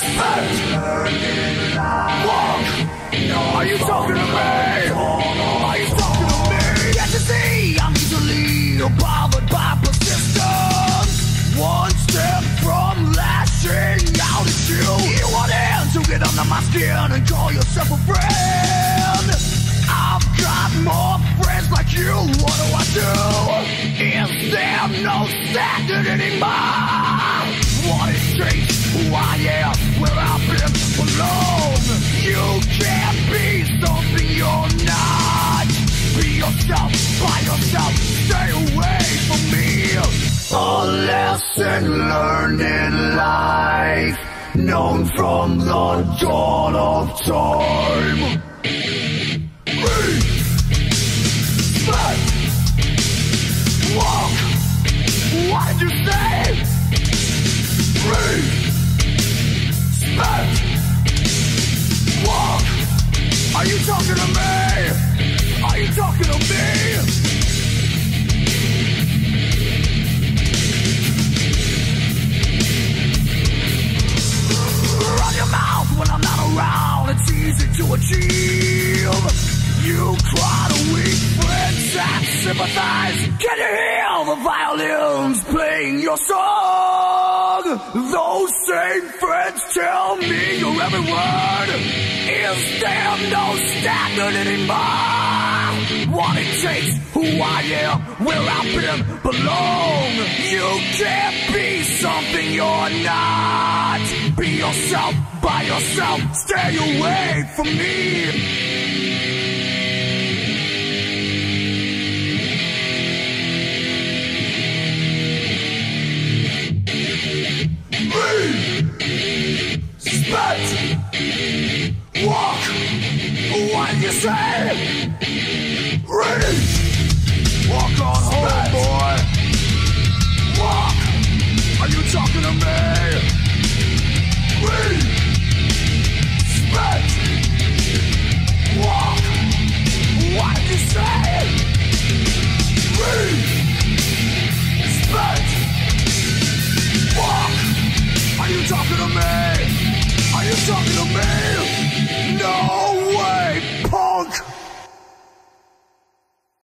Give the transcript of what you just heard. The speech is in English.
Walk! Are you talking to me? Are you talking to me? Can't you see I'm easily bothered by persistence? One step from lashing out at you. You want in to get under my skin and call yourself a friend. I've got more friends like you. What do I do? Is there no standard anymore? What it takes, who I am, where I've been alone. You can't be something you're not. Be yourself, by yourself, stay away from me. A lesson learned in life, known from the dawn of time. Respect. Walk. What did you say? Respect. Walk. Are you talking to me? Are you talking to me? Run your mouth when I'm not around. It's easy to achieve. You cry to weak friends and sympathize. Can you hear the violins playing your song? Those same friends tell me your every word. Is there no standard anymore? What it takes, who I am, where I've been, belong. You can't be something you're not. Be yourself, by yourself, stay away from me. Respect. Walk. What do you say? Ready. Walk on home, boy. Walk. Are you talking to me? Respect. Walk. What did you say? Respect. Walk. Are you talking to me? Are you talking to me?